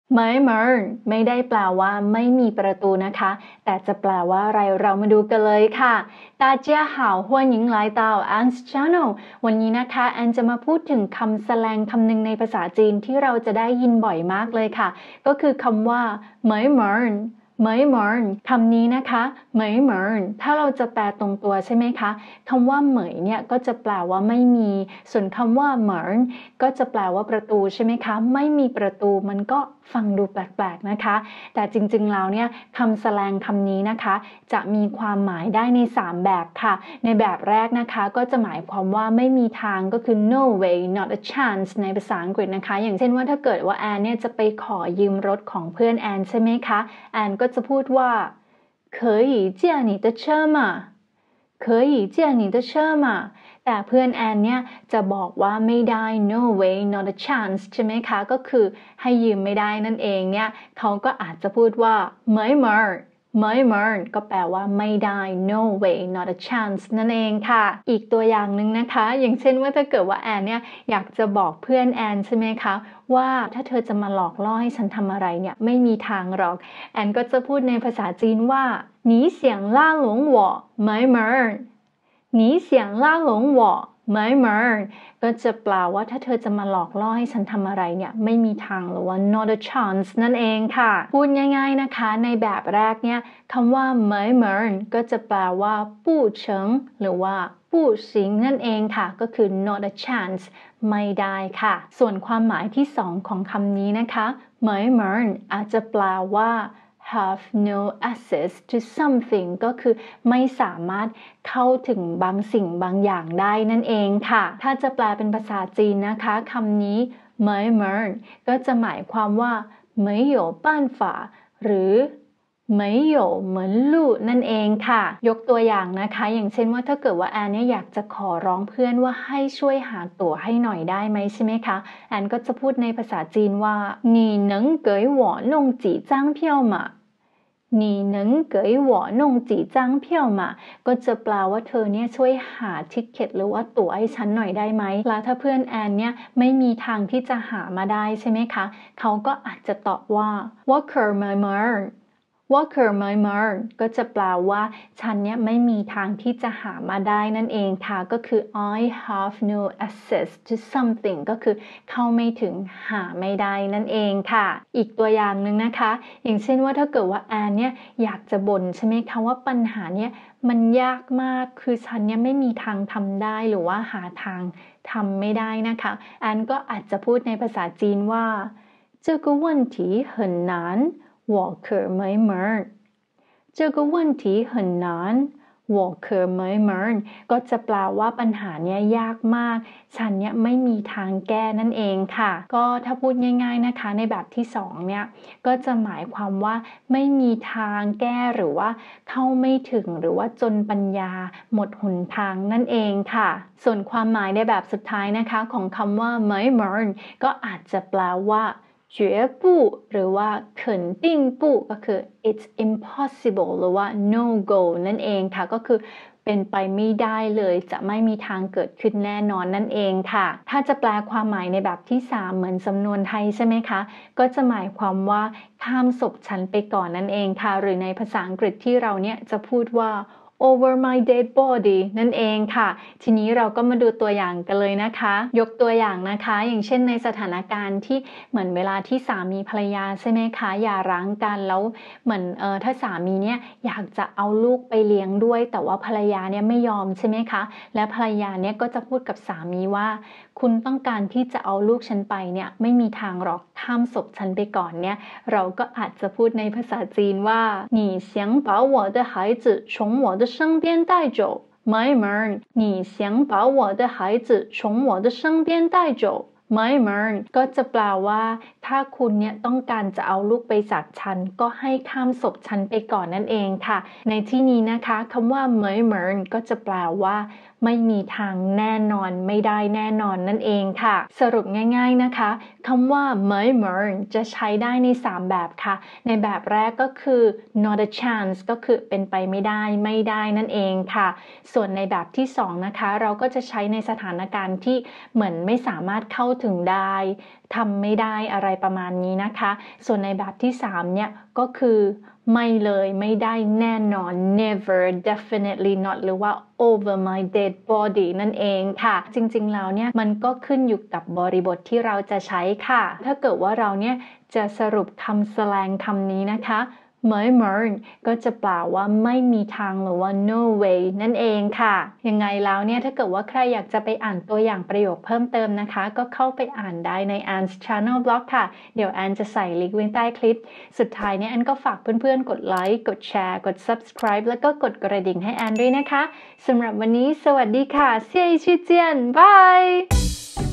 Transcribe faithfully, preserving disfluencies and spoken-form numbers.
เหมยเหมินไม่ได้แปลว่าไม่มีประตูนะคะแต่จะแปลว่าอะไรเรามาดูกันเลยค่ะ大家好欢迎来到 Anne's Channel วันนี้นะคะแอนจะมาพูดถึงคำแสลงคำหนึ่งในภาษาจีนที่เราจะได้ยินบ่อยมากเลยค่ะก็คือคำว่าเหมยเหมินเหมยเหมินคำนี้นะคะเหมยเหมินถ้าเราจะแปลตรงตัวใช่ไหมคะคำว่าเหมยเนี่ยก็จะแปลว่าไม่มีส่วนคำว่าเหมินก็จะแปลว่าประตูใช่ไหมคะไม่มีประตูมันก็ฟังดูแปลกๆนะคะแต่จริงๆแล้วเนี่ยคำแสลงคำนี้นะคะจะมีความหมายได้ในสามแบบค่ะในแบบแรกนะคะก็จะหมายความว่าไม่มีทางก็คือ no way not a chance ในภาษาอังกฤษนะคะอย่างเช่นว่าถ้าเกิดว่าแอนเนี่ยจะไปขอยืมรถของเพื่อนแอนใช่ไหมคะแอนก็จะพูดว่า可以借你的车吗可以借你的车吗แต่เพื่อนแอนเนี่ยจะบอกว่าไม่ได้ no way not a chance ใช่ไหมคะก็คือให้ยืมไม่ได้นั่นเองเนี่ยเขาก็อาจจะพูดว่าไม่เหมินไม่เหมินก็แปลว่าไม่ได้ no way not a chance นั่นเองค่ะอีกตัวอย่างหนึ่งนะคะอย่างเช่นว่าถ้าเกิดว่าแอนเนี่ยอยากจะบอกเพื่อนแอนใช่ไหมคะว่าถ้าเธอจะมาหลอกล่อให้ฉันทำอะไรเนี่ยไม่มีทางหรอกแอนก็จะพูดในภาษาจีนว่า你想拉拢我没门儿你想拉拢我没门儿ก็จะแปลว่าถ้าเธอจะมาหลอกล่อให้ฉันทำอะไรเนี่ยไม่มีทางหรือว่า not a chance นั่นเองค่ะพูดง่ายๆนะคะในแบบแรกเนี่ยคำว่า没门儿ก็จะแปลว่า不成หรือว่า不行นั่นเองค่ะก็คือ not a chance ไม่ได้ค่ะส่วนความหมายที่สองของคำนี้นะคะ没门儿อาจจะแปลว่า have no access to something ก็คือไม่สามารถเข้าถึงบางสิ่งบางอย่างได้นั่นเองค่ะถ้าจะแปลเป็นภาษาจีนนะคะคำนี้เหมยเหมินก็จะหมายความว่า没有办法หรือ没有门路นั่นเองค่ะยกตัวอย่างนะคะอย่างเช่นว่าถ้าเกิดว่าแอนเนี่ยอยากจะขอร้องเพื่อนว่าให้ช่วยหาตั๋วให้หน่อยได้ไหมใช่ไหมคะแอนก็จะพูดในภาษาจีนว่า你能给我弄几张票吗你能给我弄几张票吗ก็จะแปลว่าเธอเนี่ยช่วยหาทิเก็ตหรือว่าตั๋วให้ฉันหน่อยได้ไหมแล้วถ้าเพื่อนแอนเนี่ยไม่มีทางที่จะหามาได้ใช่ไหมคะเขาก็อาจจะตอบว่า Walker my mer Walker my mer ก็จะแปลว่าฉันเนี่ยไม่มีทางที่จะหามาได้นั่นเองค่ะก็คือ I have no access to something ก็คือเข้าไม่ถึงหาไม่ได้นั่นเองค่ะอีกตัวอย่างหนึ่งนะคะอย่างเช่นว่าถ้าเกิดว่าแอนเนี่ยอยากจะบ่นใช่ไหมคะว่าปัญหาเนี่ยมันยากมากคือฉันเนี่ยไม่มีทางทำได้หรือว่าหาทางทำไม่ได้นะคะแอนก็อาจจะพูดในภาษาจีนว่า这个问题很难我可没门儿这个问题很难我可没门儿ก็จะแปลว่าปัญหาเนี้ยยากมากฉันเนี่ยไม่มีทางแก้นั่นเองค่ะก็ถ้าพูดง่ายๆนะคะในแบบที่สองเนี่ยก็จะหมายความว่าไม่มีทางแก้หรือว่าเข้าไม่ถึงหรือว่าจนปัญญาหมดหนทางนั่นเองค่ะส่วนความหมายในแบบสุดท้ายนะคะของคำว่าไม่เหมินก็อาจจะแปลว่า绝不หรือว่า肯定不ก็คือ it's impossible หรือว่า no go นั่นเองค่ะก็คือเป็นไปไม่ได้เลยจะไม่มีทางเกิดขึ้นแน่นอนนั่นเองค่ะถ้าจะแปลความหมายในแบบที่สามเหมือนสำนวนไทยใช่ไหมคะก็จะหมายความว่าข้ามศพฉันไปก่อนนั่นเองค่ะหรือในภาษาอังกฤษที่เราเนี่ยจะพูดว่าover my dead body นั่นเองค่ะทีนี้เราก็มาดูตัวอย่างกันเลยนะคะยกตัวอย่างนะคะอย่างเช่นในสถานการณ์ที่เหมือนเวลาที่สามีภรรยาใช่ไหมคะอย่าร้างกันแล้วเหมือนเออถ้าสามีเนี่ยอยากจะเอาลูกไปเลี้ยงด้วยแต่ว่าภรรยาเนี่ยไม่ยอมใช่ไหมคะและภรรยาเนี่ยก็จะพูดกับสามีว่าคุณต้องการที่จะเอาลูกฉันไปเนี่ยไม่มีทางหรอกข้ามศพฉันไปก่อนเนี่ยเราก็อาจจะพูดในภาษาจีนว่า你想把我的孩子从我的身边带走ไม่เหมิน你想把我的孩子从我的身边带走ไม่เหมินก็จะแปลว่าถ้าคุณเนี่ยต้องการจะเอาลูกไปจากฉันก็ให้ข้ามศพฉันไปก่อนนั่นเองค่ะในที่นี้นะคะคำว่าไม่เหมินก็จะแปลว่าไม่มีทางแน่นอนไม่ได้แน่นอนนั่นเองค่ะสรุปง่ายๆนะคะคำว่าไม่เหมือนจะใช้ได้ในสามแบบค่ะในแบบแรกก็คือ not a chance ก็คือเป็นไปไม่ได้ไม่ได้นั่นเองค่ะส่วนในแบบที่สองนะคะเราก็จะใช้ในสถานการณ์ที่เหมือนไม่สามารถเข้าถึงได้ทำไม่ได้อะไรประมาณนี้นะคะส่วนในแบบที่สามเนี่ยก็คือไม่เลยไม่ได้แน่นอน never definitely not หรือว่า over my dead body นั่นเองค่ะจริงๆแล้วเนี่ยมันก็ขึ้นอยู่กับบริบทที่เราจะใช้ค่ะถ้าเกิดว่าเราเนี่ยจะสรุปคำแสลงคำนี้นะคะไม่เหมือนก็จะแปลว่าไม่มีทางหรือว่า no way นั่นเองค่ะยังไงแล้วเนี่ยถ้าเกิดว่าใครอยากจะไปอ่านตัวอย่างประโยคเพิ่มเติมนะคะก็เข้าไปอ่านได้ใน Anne's Channel Blog ค่ะเดี๋ยวแอนจะใส่ลิงก์ไว้ใต้คลิปสุดท้ายเนี่ยแอนก็ฝากเพื่อนๆกดไลค์กดแชร์กด subscribe แล้วก็กดกระดิ่งให้แอนด้วยนะคะสำหรับวันนี้สวัสดีค่ะเซี่ยชื่อเจียนบาย